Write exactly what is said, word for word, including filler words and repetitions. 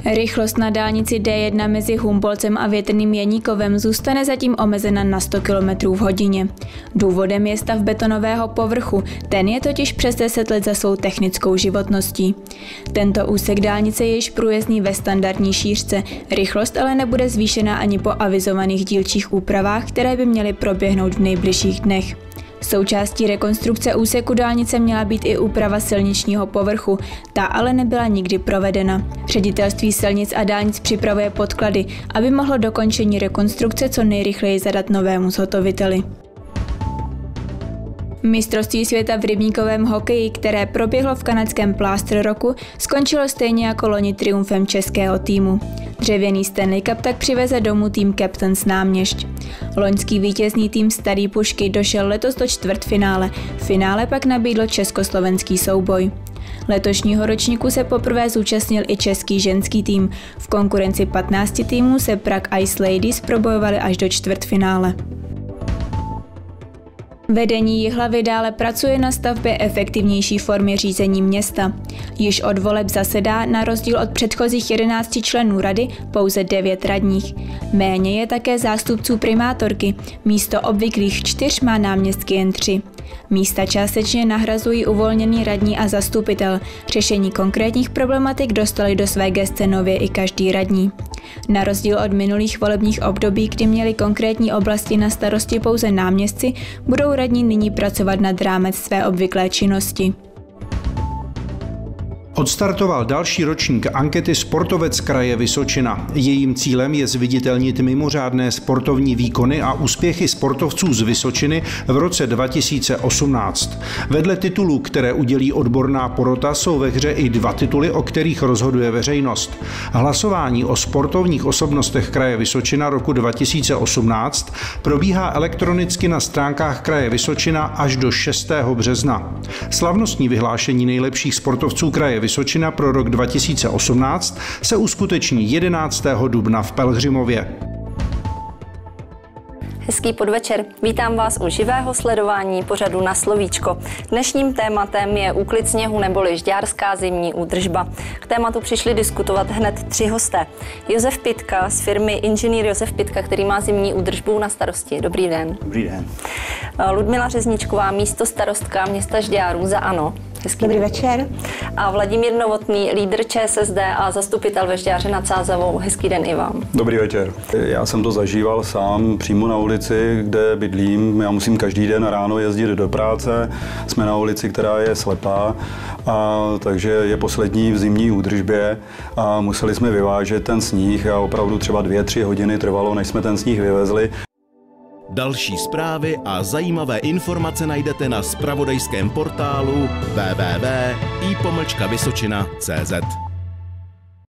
Rychlost na dálnici D jedna mezi Humpolcem a Větrným Jeníkovem zůstane zatím omezena na sto kilometrů v hodině. Důvodem je stav betonového povrchu, ten je totiž přes deset let za svou technickou životností. Tento úsek dálnice je již průjezdný ve standardní šířce, rychlost ale nebude zvýšena ani po avizovaných dílčích úpravách, které by měly proběhnout v nejbližších dnech. Součástí rekonstrukce úseku dálnice měla být i úprava silničního povrchu, ta ale nebyla nikdy provedena. Ředitelství silnic a dálnic připravuje podklady, aby mohlo dokončení rekonstrukce co nejrychleji zadat novému zhotoviteli. Mistrovství světa v rybníkovém hokeji, které proběhlo v kanadském Plaster Rocku, skončilo stejně jako loni triumfem českého týmu. Dřevěný Stanley Cup tak přiveze domů tým Captains Náměšť. Loňský vítězný tým Starý Pušky došel letos do čtvrtfinále, v finále pak nabídl československý souboj. Letošního ročníku se poprvé zúčastnil i český ženský tým. V konkurenci patnácti týmů se Prague Ice Ladies probojovali až do čtvrtfinále. Vedení Jihlavy dále pracuje na stavbě efektivnější formy řízení města. Již od voleb zasedá na rozdíl od předchozích jedenácti členů rady pouze devět radních. Méně je také zástupců primátorky, místo obvyklých čtyř má náměstky jen tři. Místa částečně nahrazují uvolněný radní a zastupitel. Řešení konkrétních problematik dostali do své gesce nově i každý radní. Na rozdíl od minulých volebních období, kdy měli konkrétní oblasti na starosti pouze náměstci, budou radní nyní pracovat nad rámec své obvyklé činnosti. Odstartoval další ročník ankety Sportovec kraje Vysočina. Jejím cílem je zviditelnit mimořádné sportovní výkony a úspěchy sportovců z Vysočiny v roce dva tisíce osmnáct. Vedle titulů, které udělí odborná porota, jsou ve hře i dva tituly, o kterých rozhoduje veřejnost. Hlasování o sportovních osobnostech kraje Vysočina roku dva tisíce osmnáct probíhá elektronicky na stránkách kraje Vysočina až do šestého března. Slavnostní vyhlášení nejlepších sportovců kraje Vysočina pro rok dva tisíce osmnáct se uskuteční jedenáctého dubna v Pelhřimově. Hezký podvečer. Vítám vás u živého sledování pořadu Na slovíčko. Dnešním tématem je úklid sněhu neboli žďárská zimní údržba. K tématu přišli diskutovat hned tři hosté. Josef Pitka z firmy Inženýr Josef Pitka, který má zimní údržbu na starosti. Dobrý den. Dobrý den. Ludmila Řezničková, místostarostka města Žďárů za ANO. Hezký Dobrý den. večer. A Vladimír Novotný, lídr ČSSD a zastupitel ve Žďáře nad Sázavou. Hezký den i vám. Dobrý večer. Já jsem to zažíval sám přímo na ulici, kde bydlím. Já musím každý den ráno jezdit do práce. Jsme na ulici, která je slepá, a takže je poslední v zimní údržbě a museli jsme vyvážet ten sníh a opravdu třeba dvě, tři hodiny trvalo, než jsme ten sníh vyvezli. Další zprávy a zajímavé informace najdete na zpravodajském portálu w w w tečka i pomlčka vysočina tečka cé zet.